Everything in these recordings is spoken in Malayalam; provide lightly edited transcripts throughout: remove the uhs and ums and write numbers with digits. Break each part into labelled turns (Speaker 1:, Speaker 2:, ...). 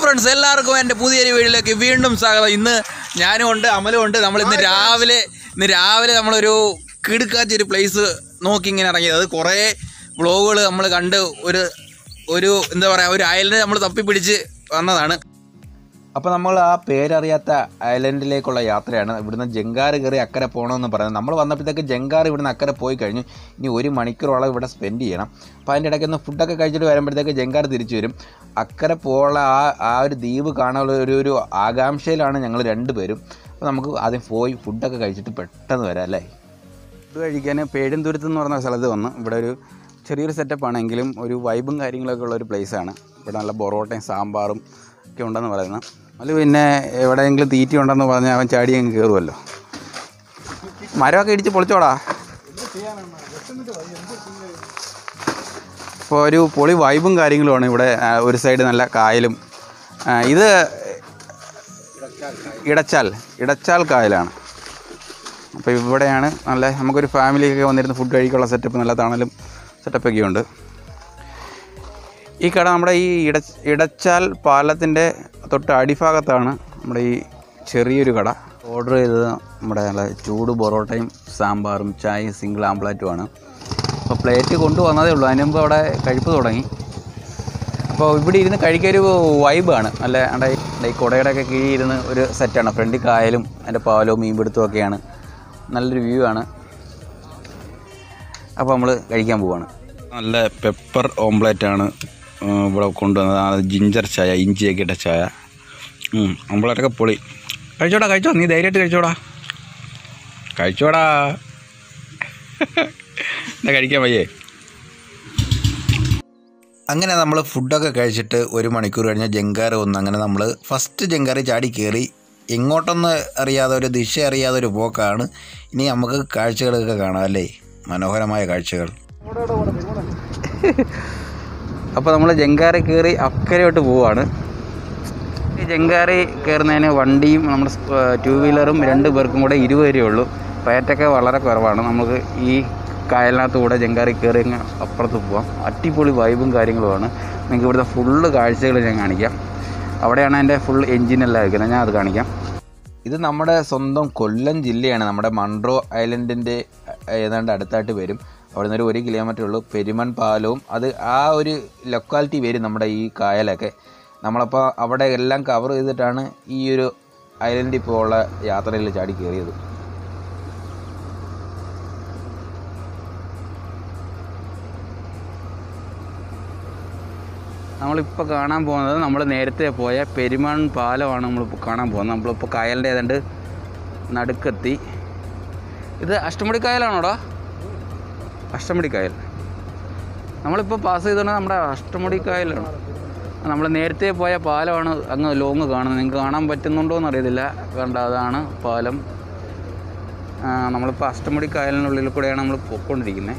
Speaker 1: ഫ്രണ്ട്സ്, എല്ലാവർക്കും എൻ്റെ പുതിയൊരു വീഡിയോയിലേക്ക് വീണ്ടും സ്വാഗതം. ഇന്ന് ഞാനും ഉണ്ട്, അമലും ഉണ്ട്. നമ്മൾ ഇന്ന് രാവിലെ നമ്മളൊരു കിടുക്കാച്ചൊരു പ്ലേസ് നോക്കി ഇങ്ങനെ ഇറങ്ങിയത്. അത് കുറേ വ്ളോഗുകൾ നമ്മൾ കണ്ട് ഒരു എന്താ പറയുക, ഒരു ഐലൻഡ് നമ്മൾ തപ്പിപ്പിടിച്ച് വന്നതാണ്. അപ്പോൾ നമ്മൾ ആ പേരറിയാത്ത ഐലൻഡിലേക്കുള്ള യാത്രയാണ്. ഇവിടുന്ന് ജങ്കാറ് കയറി അക്കരെ പോകണമെന്ന് പറയുന്നത്. നമ്മൾ വന്നപ്പോഴത്തേക്ക് ജങ്കാറ് ഇവിടുന്ന് അക്കരെ പോയി കഴിഞ്ഞു. ഇനി 1 മണിക്കൂറോളം ഇവിടെ സ്പെൻഡ് ചെയ്യണം. അപ്പോൾ അതിൻ്റെ ഇടയ്ക്ക് ഒന്ന് ഫുഡൊക്കെ കഴിച്ചിട്ട് വരുമ്പോഴത്തേക്ക് ജങ്കാറ് തിരിച്ചു വരും. അക്കരെ പോകാനുള്ള ആ ഒരു ദ്വീപ് കാണാനുള്ള ഒരു ആകാംക്ഷയിലാണ് ഞങ്ങൾ രണ്ടുപേരും. അപ്പോൾ നമുക്ക് ആദ്യം പോയി ഫുഡൊക്കെ കഴിച്ചിട്ട് പെട്ടെന്ന് വരാം അല്ലേ. ഫുഡ് കഴിക്കാൻ പേഴുംതുരുത്ത് എന്ന് പറഞ്ഞ സ്ഥലത്ത് വന്ന് ഇവിടെ ഒരു ചെറിയൊരു സെറ്റപ്പാണെങ്കിലും ഒരു വൈബും കാര്യങ്ങളൊക്കെ ഉള്ളൊരു പ്ലേസാണ്. ഇവിടെ നല്ല പൊറോട്ടയും സാമ്പാറും ഒക്കെ ഉണ്ടെന്ന് പറയുന്നത്. അത് പിന്നെ എവിടെയെങ്കിലും തീറ്റി ഉണ്ടെന്ന് പറഞ്ഞാൽ അവൻ ചാടി അങ്ങ് കയറുമല്ലോ. മരമൊക്കെ ഇടിച്ച് പൊളിച്ചോടാ. ഇപ്പോൾ ഒരു പൊളി വൈബും കാര്യങ്ങളുമാണ് ഇവിടെ. ഒരു സൈഡ് നല്ല കായലും. ഇത് ഇടച്ചാൽ കായലാണ്. അപ്പോൾ ഇവിടെയാണ് നല്ല നമുക്കൊരു ഫാമിലിയൊക്കെ വന്നിരുന്ന് ഫുഡ് കഴിക്കാനുള്ള സെറ്റപ്പ്, നല്ല തണലും സെറ്റപ്പൊക്കെ ഉണ്ട്. ഈ കട നമ്മുടെ ഈ ഇടച്ചാൽ പാലത്തിൻ്റെ തൊട്ട് അടിഭാഗത്താണ് നമ്മുടെ ഈ ചെറിയൊരു കട. ഓർഡർ ചെയ്തത് നമ്മുടെ നല്ല ചൂട് പൊറോട്ടയും സാമ്പാറും ചായയും സിംഗിൾ ആംപ്ലേറ്റുമാണ്. അപ്പോൾ പ്ലേറ്റ് കൊണ്ടുവന്നതേ ഉള്ളൂ, അതിന് മുമ്പ് അവിടെ കഴിപ്പ് തുടങ്ങി. അപ്പോൾ ഇവിടെ ഇരുന്ന് കഴിക്കൊരു വൈബാണ്. നല്ല ഈ കുടയുടെയൊക്കെ കീഴിൽ ഇരുന്ന് ഒരു സെറ്റാണ്. ഫ്രണ്ടിൽ കായലും അതിൻ്റെ പാലവും മീൻപിടുത്തവും ഒക്കെയാണ്. നല്ലൊരു വ്യൂ ആണ്. അപ്പോൾ നമ്മൾ കഴിക്കാൻ പോവുകയാണ്. നല്ല പെപ്പർ ഓംപ്ലേറ്റാണ് ഇവിടെ കൊണ്ടുവന്നത്. ജിഞ്ചർ ചായ, ഇഞ്ചിയൊക്കെ ഇട്ട ചായ. ഓംപ്ലേറ്റൊക്കെ പൊളി. കഴിച്ചോ, നീ ധൈര്യമായിട്ട് കഴിച്ചോടാ. എന്താ കഴിക്കാൻ വയ്യേ? അങ്ങനെ നമ്മൾ ഫുഡൊക്കെ കഴിച്ചിട്ട് 1 മണിക്കൂർ കഴിഞ്ഞ് ജങ്കാറ് വന്നു. അങ്ങനെ നമ്മൾ ഫസ്റ്റ് ജങ്കാറ് ചാടി കയറി. എങ്ങോട്ടൊന്നും അറിയാതെ, ഒരു ദിശ അറിയാതെ ഒരു പോക്കാണ്. ഇനി നമുക്ക് കാഴ്ചകളൊക്കെ കാണാം അല്ലേ, മനോഹരമായ കാഴ്ചകൾ. അപ്പോൾ നമ്മൾ ജങ്കാറ് കയറി അക്കരയോട്ട് പോവുകയാണ്. ഈ ജങ്കാറ് കയറുന്നതിന് വണ്ടിയും നമ്മുടെ 2 വീലറും 2 പേർക്കും കൂടെ 20 രൂപയുള്ളൂ. റേറ്റൊക്കെ വളരെ കുറവാണ്. നമുക്ക് ഈ കായലിനകത്ത് കൂടെ ജങ്കാറ് കയറി അപ്പുറത്ത് പോവാം. അടിപൊളി വൈബും കാര്യങ്ങളുമാണ്. നിങ്ങൾക്ക് ഇവിടുത്തെ ഫുള്ള് കാഴ്ചകൾ ഞാൻ കാണിക്കാം. അവിടെയാണ് എൻ്റെ ഫുൾ എൻജിനെല്ലാം വയ്ക്കുന്നത്, ഞാൻ അത് കാണിക്കാം. ഇത് നമ്മുടെ സ്വന്തം കൊല്ലം ജില്ലയാണ്. നമ്മുടെ മൺട്രോ ഐലൻഡിൻ്റെ ഏതാണ്ട് അടുത്തായിട്ട് വരും. അവിടെ നിന്നൊരു 1 കിലോമീറ്റർ ഉള്ളൂ. പെരുമൺ പാലവും അത് ആ ഒരു ലൊക്കാലിറ്റി വരും നമ്മുടെ ഈ കായലൊക്കെ. നമ്മളപ്പോൾ അവിടെ എല്ലാം കവർ ചെയ്തിട്ടാണ് ഈ ഒരു ഐലൻഡിൽ പോയുള്ള യാത്രയിൽ ചാടി കയറിയത്. നമ്മളിപ്പോൾ കാണാൻ പോകുന്നത് നമ്മൾ നേരത്തെ പോയ പെരുമൺ പാലമാണ് നമ്മളിപ്പോൾ കാണാൻ പോകുന്നത്. നമ്മളിപ്പോൾ കായലിൻ്റെ ഏതാണ്ട് നടുക്കെത്തി. ഇത് അഷ്ടമുടി കായലാണോടാ? അഷ്ടമുടി കായൽ. നമ്മളിപ്പോൾ പാസ് ചെയ്തോണ്ട് നമ്മുടെ അഷ്ടമുടി കായലാണ്. നമ്മൾ നേരത്തെ പോയ പാലമാണ് അങ്ങ് ലോങ് കാണുന്നത്. നിങ്ങൾക്ക് കാണാൻ പറ്റുന്നുണ്ടോ എന്നറിയത്തില്ല. കണ്ട, അതാണ് പാലം. നമ്മളിപ്പോൾ അഷ്ടമുടി കായലിനുള്ളിൽ കൂടെയാണ് നമ്മൾ പോയിക്കൊണ്ടിരിക്കുന്നത്.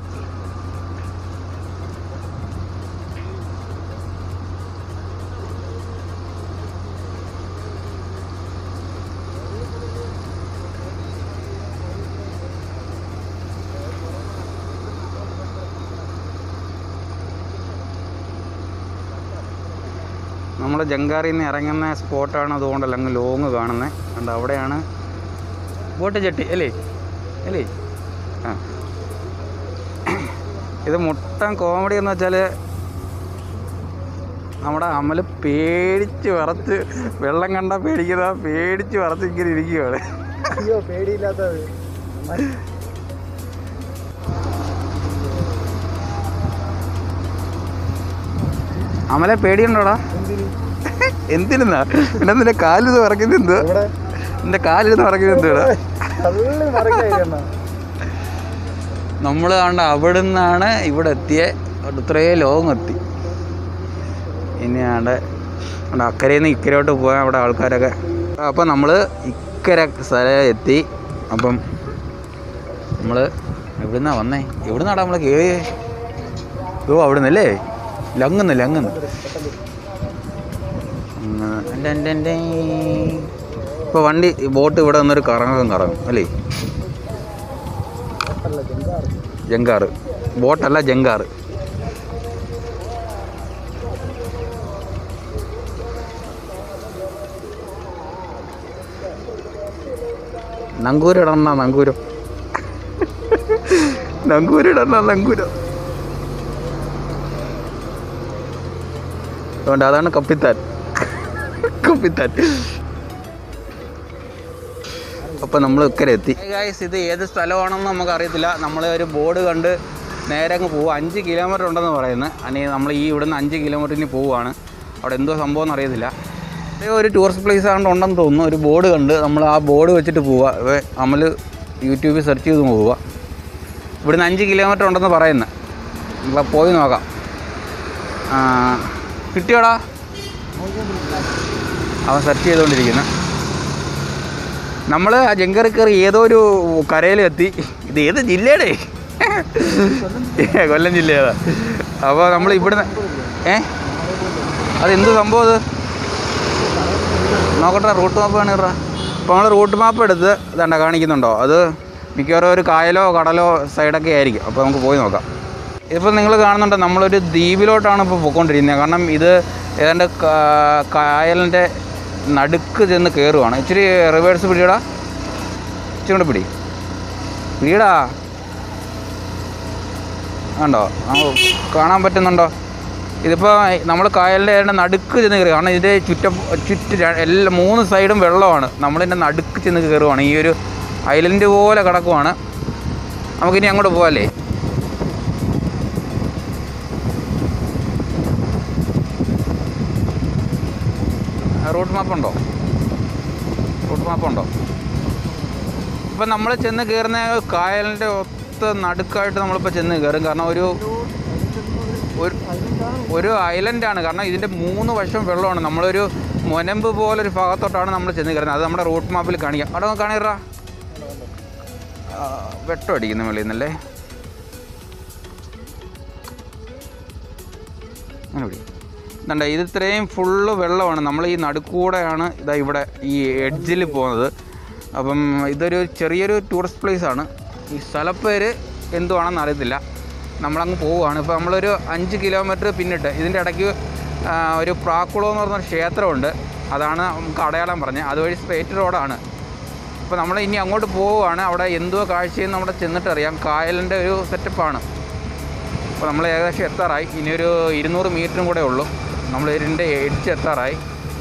Speaker 1: നമ്മൾ ജങ്കാറിൽ നിന്ന് ഇറങ്ങുന്ന സ്പോട്ടാണ്, അതുകൊണ്ടല്ല അങ്ങ് ലോങ് കാണുന്നത്. കണ്ട, അവിടെയാണ് ബോട്ട് ജെട്ടി അല്ലേ. ഇത് മുട്ടൻ കോമഡി എന്ന് വെച്ചാൽ നമ്മുടെ അമൽ പേടിച്ച് വിറച്ച്, വെള്ളം കണ്ടാൽ പേടിച്ച് വിറച്ച് ഇങ്ങനെ ഇരിക്കുകയാണ്.
Speaker 2: അയ്യോ, പേടിയില്ലാത്തത്.
Speaker 1: അമലെ പേടിയുണ്ടോടാ? എന്തിനാ പിന്നെ നിന്റെ കാലിന്ന് പറക്കുന്നത്? എന്ത് നിന്റെ കാലിരുന്ന് പറക്കുന്നത് എന്തുവാ? നമ്മൾ കണ്ട അവിടെ നിന്നാണ് ഇവിടെ എത്തിയ. ഇത്രയും ലോങ് എത്തി. ഇനി ആണ്ട് അക്കരയിൽ നിന്ന് ഇക്കരോട്ട് പോകാൻ അവിടെ ആൾക്കാരൊക്കെ. അപ്പം നമ്മൾ ഇക്കര സ്ഥലം എത്തി. അപ്പം നമ്മൾ എവിടുന്നാ വന്നേ? എവിടുന്നാടാ നമ്മൾ കയറിയേ? അവിടെ നിന്നല്ലേ? ലങ്ങുന്നു. ഇപ്പോൾ വണ്ടി ബോട്ട് ഇവിടെ വന്നൊരു കറങ്ങും അല്ലേ? ജങ്കാറ് ബോട്ടല്ല, ജങ്കാറ്. നങ്കൂരിടണ നങ്കൂരം, നങ്കൂരിടണ നങ്കൂരം. അതുകൊണ്ട് അതാണ് കപ്പിത്താൻ, കപ്പിത്താൻ. അപ്പം നമ്മൾ ഇക്കരെ എത്തി. ഗൈസ്, ഇത് ഏത് സ്ഥലമാണെന്ന് നമുക്കറിയത്തില്ല. നമ്മൾ ഒരു ബോർഡ് കണ്ട് നേരെ അങ്ങ് പോവുക. 5 കിലോമീറ്റർ ഉണ്ടെന്ന് പറയുന്നത്. അല്ലെങ്കിൽ നമ്മൾ ഈ ഇവിടുന്ന് 5 കിലോമീറ്ററിന് പോവുകയാണ്. അവിടെ എന്തോ സംഭവം എന്നറിയത്തില്ല. ഒരു ടൂറിസ്റ്റ് പ്ലേസ് ആണ്ട് ഉണ്ടെന്ന് തോന്നുന്നു. ഒരു ബോർഡ് കണ്ട് നമ്മൾ ആ ബോർഡ് വെച്ചിട്ട് പോവുക. നമ്മൾ യൂട്യൂബിൽ സെർച്ച് ചെയ്ത് പോവുക. ഇവിടുന്ന് 5 കിലോമീറ്റർ ഉണ്ടെന്ന് പറയുന്നത്. നമ്മൾ പോയി നോക്കാം. കിട്ടിയോടാ? അവൻ സെർച്ച് ചെയ്തുകൊണ്ടിരിക്കുന്നു. നമ്മൾ ആ ജങ്കറി കയറി ഏതോ ഒരു കരയിലെത്തി. ഇത് ഏത് ജില്ലയുടെ? കൊല്ലം ജില്ലയാണ്. അപ്പോൾ നമ്മൾ ഇവിടുന്ന് അതെന്ത് സംഭവം? അത് നോക്കട്ടെ, റൂട്ട് മാപ്പ് കാണിടാ. അപ്പോൾ നമ്മൾ റൂട്ട് മാപ്പ് എടുത്ത് ഇതാണ്ട കാണിക്കുന്നുണ്ടോ? അത് മിക്കവാറും ഒരു കായലോ കടലോ സൈഡൊക്കെ ആയിരിക്കും. അപ്പോൾ നമുക്ക് പോയി നോക്കാം. ഇപ്പോൾ നിങ്ങൾ കാണുന്നുണ്ട്, നമ്മളൊരു ദ്വീപിലോട്ടാണ് ഇപ്പോൾ പോയിക്കൊണ്ടിരിക്കുന്നത്. കാരണം ഇത് ഏതാണ്ട് കായലിൻ്റെ നടുക്ക് ചെന്ന് കയറുവാണ്. ഇച്ചിരി റിവേഴ്സ് പിടിയടാ, ഇച്ചിരി കൊണ്ട് പിടിയടാ. കണ്ടോ, നമുക്ക് കാണാൻ പറ്റുന്നുണ്ടോ? ഇതിപ്പോൾ നമ്മൾ കായലിൻ്റെ നടുക്ക് ചെന്ന് കയറുക. കാരണം ഇതിൻ്റെ ചുറ്റും എല്ലാ 3 സൈഡും വെള്ളമാണ്. നമ്മളിതിൻ്റെ നടുക്ക് ചെന്ന് കയറുവാണ്. ഈ ഒരു ഐലൻഡ് പോലെ കിടക്കുവാണ്. നമുക്കിനി അങ്ങോട്ട് പോകാമല്ലേ? റൂട്ട് മാപ്പുണ്ടോ? റൂട്ട് മാപ്പുണ്ടോ? ഇപ്പം നമ്മൾ ചെന്ന് കയറുന്ന കായലിൻ്റെ നടുക്കായിട്ട് നമ്മളിപ്പോൾ ചെന്ന് കയറും. കാരണം ഒരു ഐലൻഡാണ്. കാരണം ഇതിൻ്റെ 3 വശം വെള്ളമാണ്. നമ്മളൊരു മുനമ്പ് പോലൊരു ഭാഗത്തോട്ടാണ് നമ്മൾ ചെന്ന് കയറുന്നത്. അത് നമ്മുടെ റൂട്ട് മാപ്പിൽ കാണിക്കാം. അവിടെ കാണിറാ, വെട്ടം അടിക്കുന്ന വെളിയിൽ നിന്നല്ലേ. അങ്ങനെ പിടി. ഇതുണ്ട്, ഇത് ഇത്രയും ഫുള്ള് വെള്ളമാണ്. നമ്മൾ ഈ നടുക്കൂടെയാണ് ഇതാ ഇവിടെ ഈ എഡ്ജിൽ പോകുന്നത്. അപ്പം ഇതൊരു ചെറിയൊരു ടൂറിസ്റ്റ് പ്ലേസാണ്. ഈ സ്ഥലപ്പേര് എന്തുവാണെന്ന് അറിയത്തില്ല. നമ്മളങ്ങ് പോവുകയാണ്. ഇപ്പോൾ നമ്മളൊരു 5 കിലോമീറ്റർ പിന്നിട്ട് ഇതിൻ്റെ ഇടയ്ക്ക് ഒരു പ്രാക്കുളം എന്ന് പറഞ്ഞൊരു ക്ഷേത്രമുണ്ട്. അതാണ് നമുക്ക് അടയാളം പറഞ്ഞത്. അതുവഴി സ്ട്രേറ്റ് റോഡാണ്. അപ്പോൾ നമ്മൾ ഇനി അങ്ങോട്ട് പോവുകയാണ്. അവിടെ എന്തോ കാഴ്ചയെന്ന് അവിടെ ചെന്നിട്ടറിയാം. കായലിൻ്റെ ഒരു സെറ്റപ്പാണ്. അപ്പോൾ നമ്മൾ ഏകദേശം എത്താറായി. ഇനിയൊരു 200 മീറ്ററും കൂടെ ഉള്ളൂ. നമ്മൾ ഇതിൻ്റെ എഡ്ജ് എത്താറായി.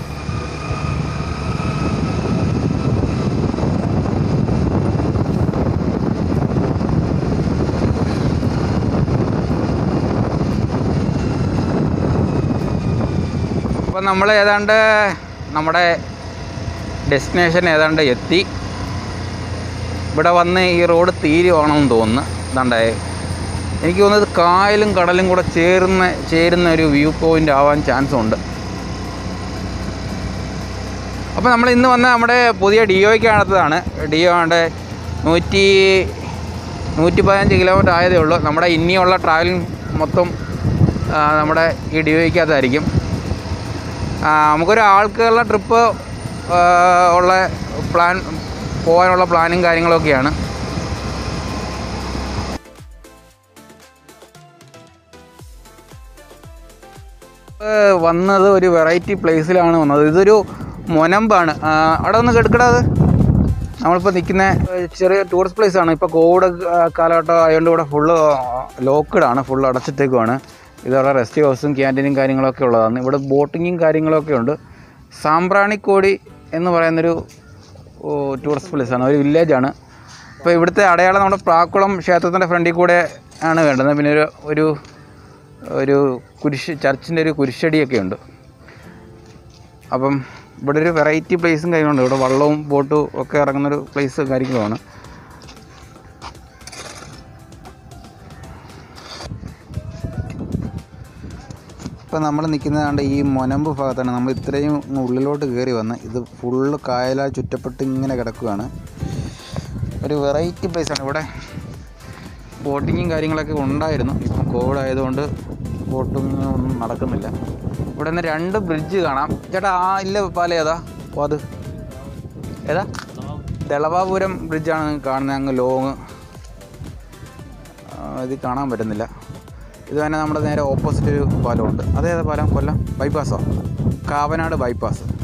Speaker 1: അപ്പം നമ്മൾ ഏതാണ്ട് നമ്മുടെ ഡെസ്റ്റിനേഷൻ ഏതാണ്ട് എത്തി. ഇവിടെ വന്ന് ഈ റോഡ് തീരുവാണെന്ന് തോന്നുന്നു. ഇതാണ്ടേ, എനിക്ക് തോന്നുന്നത് കായലും കടലും കൂടെ ചേരുന്ന ഒരു വ്യൂ പോയിൻ്റ് ആവാൻ ചാൻസ് ഉണ്ട്. അപ്പോൾ നമ്മൾ ഇന്ന് വന്ന നമ്മുടെ പുതിയ ഡിയോയ്ക്കകത്തതാണ്. ഡിയോ ആണ്ട് 115 കിലോമീറ്റർ ആയതേ ഉള്ളൂ. നമ്മുടെ ഇനിയുള്ള ട്രാവലിംഗ് മൊത്തം നമ്മുടെ ഈ ഡിയോയ്ക്കകത്തായിരിക്കും. നമുക്കൊരു ആൾക്കുള്ള ട്രിപ്പ് ഉള്ള പോകാനുള്ള പ്ലാനും കാര്യങ്ങളൊക്കെയാണ്. വന്നത് ഒരു വെറൈറ്റി പ്ലേസിലാണ് വന്നത്. ഇതൊരു മുനമ്പാണ്. അവിടെ ഒന്ന് കെടുക്കടാ. അത് നമ്മളിപ്പോൾ നിൽക്കുന്ന ചെറിയ ടൂറിസ്റ്റ് പ്ലേസാണ്. ഇപ്പോൾ കോവിഡ് കാലഘട്ടം ആയതുകൊണ്ട് ഇവിടെ ഫുള്ള് ലോക്ക്ഡാണ്, ഫുള്ള് അടച്ചിട്ടേക്കുവാണ്. ഇതവിടെ റെസ്റ്റ് ഹൗസും ക്യാൻറ്റീനും കാര്യങ്ങളൊക്കെ ഉള്ളതാണ്. ഇവിടെ ബോട്ടിങ്ങും കാര്യങ്ങളൊക്കെ ഉണ്ട്. സാമ്പ്രാണിക്കോടി എന്ന് പറയുന്നൊരു ടൂറിസ്റ്റ് പ്ലേസാണ്, ഒരു വില്ലേജാണ്. അപ്പോൾ ഇവിടുത്തെ അടയാളം നമ്മുടെ പ്രാക്കുളം ക്ഷേത്രത്തിൻ്റെ ഫ്രണ്ടിൽ കൂടെ ആണ് വേണ്ടത്. പിന്നെ ഒരു കുരിശ്, ചർച്ചിൻ്റെ ഒരു കുരിശടിയൊക്കെ ഉണ്ട്. അപ്പം ഇവിടെ ഒരു വെറൈറ്റി പ്ലേസും കാര്യങ്ങളുണ്ട്. ഇവിടെ വള്ളവും ബോട്ടും ഒക്കെ ഇറങ്ങുന്നൊരു പ്ലേസ് കാര്യങ്ങളുമാണ്. ഇപ്പം നമ്മൾ നിൽക്കുന്നതാണ്ട് ഈ മുനമ്പ് ഭാഗത്താണ്. നമ്മൾ ഇത്രയും ഉള്ളിലോട്ട് കയറി വന്ന് ഇത് ഫുള്ള് കായലാൽ ചുറ്റപ്പെട്ട് ഇങ്ങനെ കിടക്കുകയാണ്. ഒരു വെറൈറ്റി പ്ലേസാണ്. ഇവിടെ ബോട്ടിങ്ങും കാര്യങ്ങളൊക്കെ ഉണ്ടായിരുന്നു. ഇപ്പം കോവിഡ് ആയതുകൊണ്ട് ബോട്ടിങ് ഒന്നും നടക്കുന്നില്ല. ഇവിടെ നിന്ന് 2 ബ്രിഡ്ജ് കാണാം. ചേട്ടാ, ഇല്ല പാലം ഏതാ? അപ്പോൾ അത് ഏതാ? ദളവാപുരം ബ്രിഡ്ജാണ് കാണുന്നത്. അങ്ങ് ലോങ് ഇത് കാണാൻ പറ്റുന്നില്ല. ഇത് തന്നെ നമ്മുടെ നേരെ ഓപ്പോസിറ്റ് ഒരു പാലമുണ്ട്. അതേതാ പാലം? കൊല്ലം ബൈപ്പാസോ? കാവനാട് ബൈപ്പാസ്.